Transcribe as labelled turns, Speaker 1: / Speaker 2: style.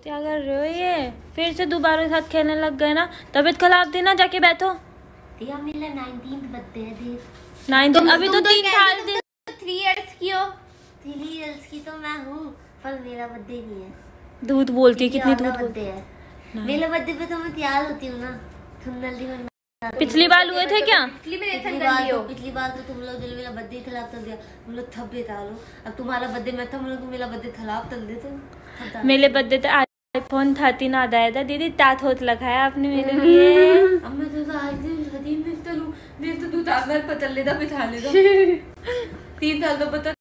Speaker 1: क्या कर रहे हो ये? फिर से दोबारा साथ खेलने लग गए ना। तबीयत खराब थी ना, जाके बैठो।
Speaker 2: दिया मेरा 19th बर्थडे है।
Speaker 1: 19 अभी तो 3 साल थे।
Speaker 2: 3 इयर्स की हो। 3 इयर्स की तो मैं हूँ, पर मेरा बर्थडे नहीं है।
Speaker 1: दूध बोलती है, कितनी दूध बोलती
Speaker 2: है। मेरे बर्थडे पे तो मैं तैयार होती हूँ ना।
Speaker 1: पिछली बार हुए थे क्या?
Speaker 2: पिछली बार तो तुम लोग जो मेरा बर्थडे खिलाफ कर दिया, तुम लोग थप बेटा लो। अब तुम्हारा बर्थडे मैं था, मेरा बर्थडे खिलाफ कर दे तुम।
Speaker 1: मेरे बर्थडे तो iPhone 13 आ आया था दीदी। तात होत लगाया आपने मेरे लिए।
Speaker 2: अब मैं तो आज दिन मेरे तो दूध आगर पतल लेदा बिठा लेदा 3 साल तो पता